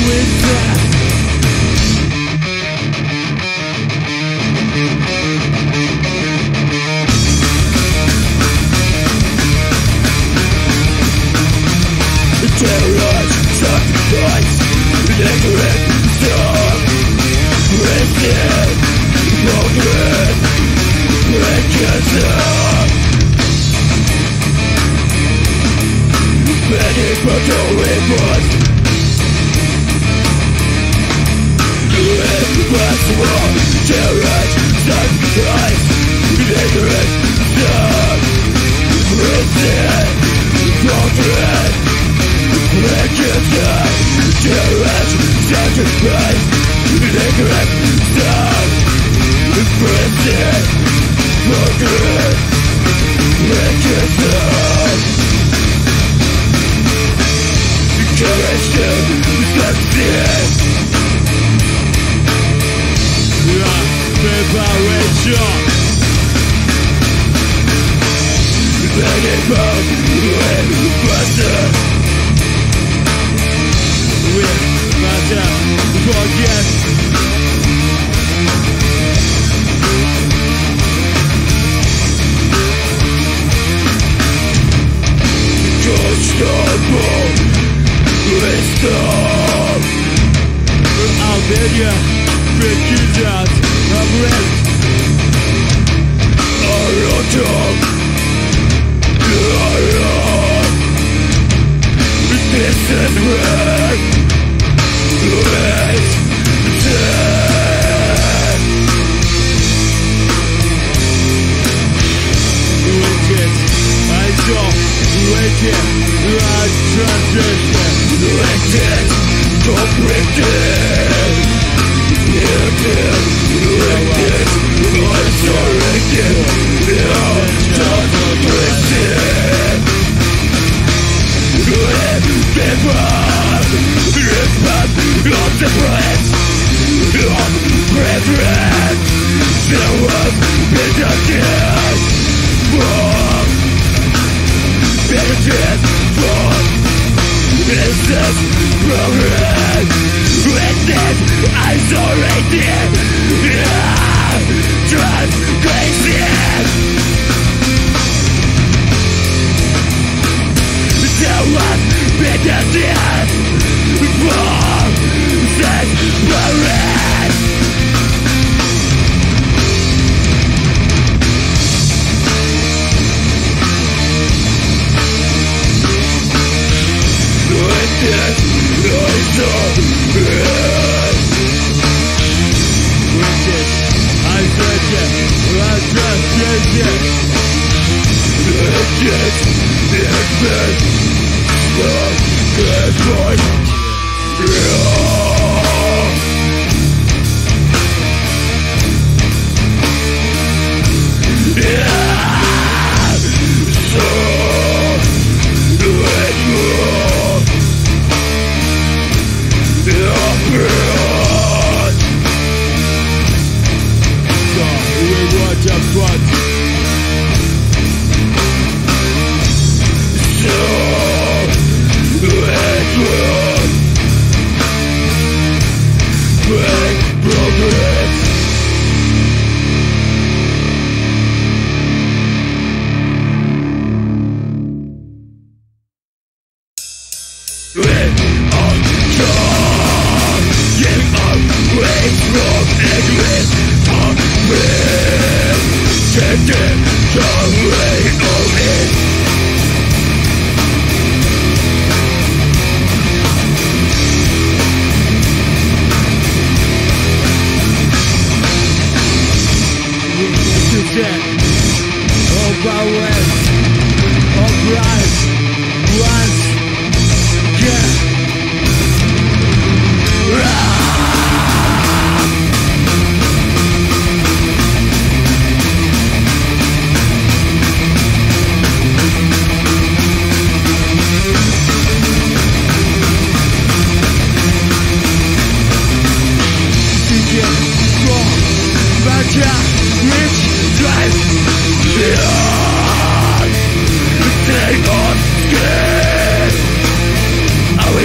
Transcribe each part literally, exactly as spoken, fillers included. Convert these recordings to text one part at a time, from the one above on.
Take off skin. I will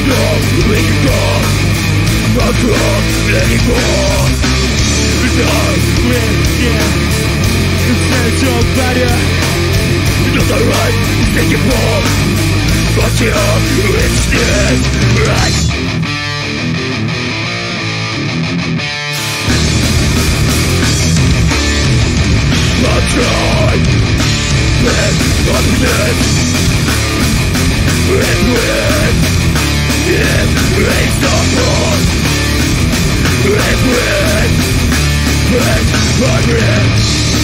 anymore. No, we're here. It's your better. Not the right thing you want, but you're instead right. I'll try with confidence and with embrace the wrong and with with progress.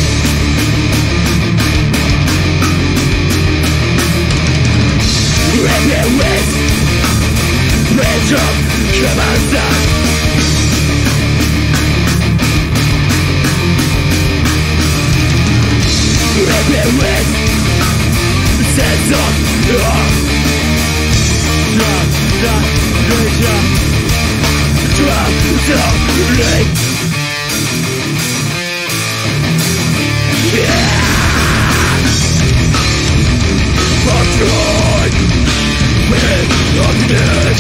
And with with up come outside. And with sense of love. Drop, drop, drop, drop, drop, drop, yeah. I'll try with darkness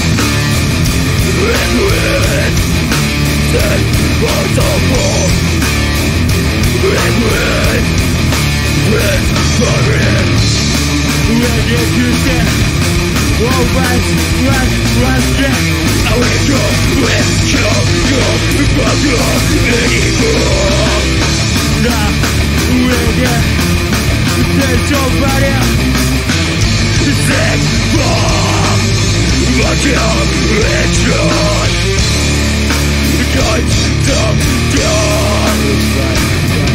and with that part of all and with with courage. When you do that, all right, right, right, right. I will go with you, go, go, go anymore. Nah, we're here. There's somebody sick from what you're rich. Don't stop, don't.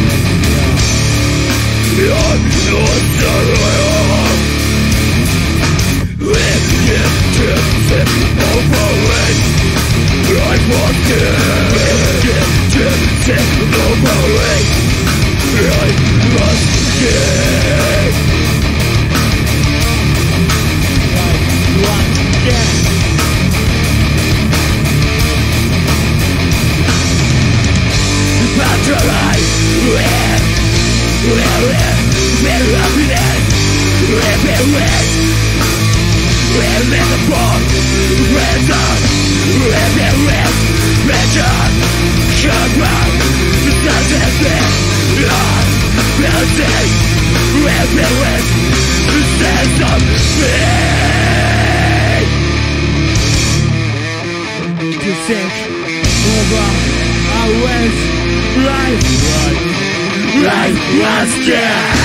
I'm not sorry. With him to sit over it, I want him. With him to sit over it, I must get. I want get. Patronize with. We're we're up in it. We're with. We're in the front. We're done. We're with. We're done. Sugar. The sun's in bed. We're dead. We're with. The sense of me. To think over our ways. Right. Right. Right, was scared.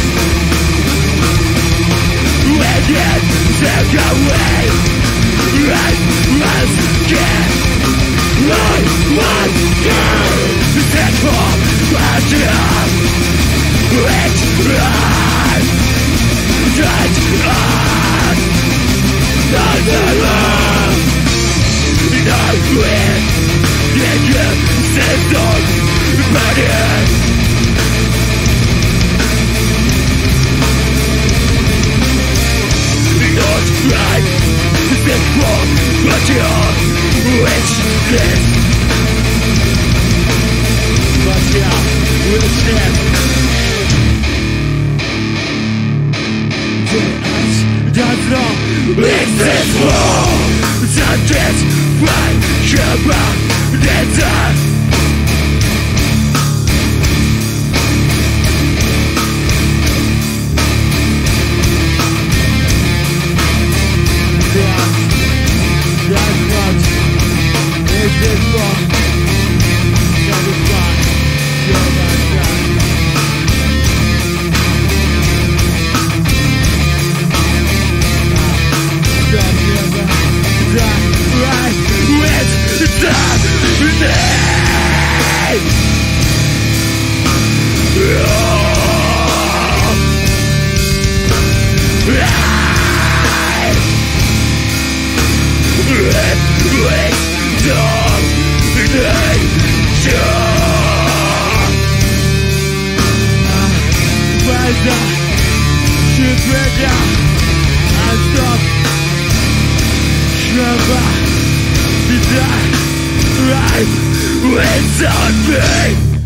We get take away. Right, was scared. Right, was scared. Take for pleasure. Which right, right, right. Not the love. Not with. You can say so, but it. Right, think for what you're wishless. But you're wishless. Does not exist for satisfy your desire. Right, with something.